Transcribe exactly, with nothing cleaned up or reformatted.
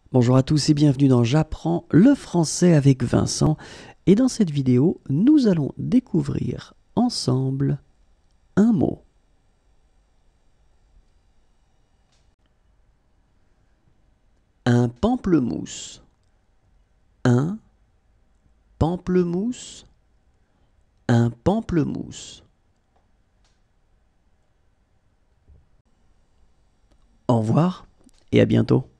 Bonjour à tous et bienvenue dans J'apprends le français avec Vincent. Et dans cette vidéo, nous allons découvrir ensemble un mot. Un pamplemousse. Un pamplemousse. Un pamplemousse. Au revoir et à bientôt.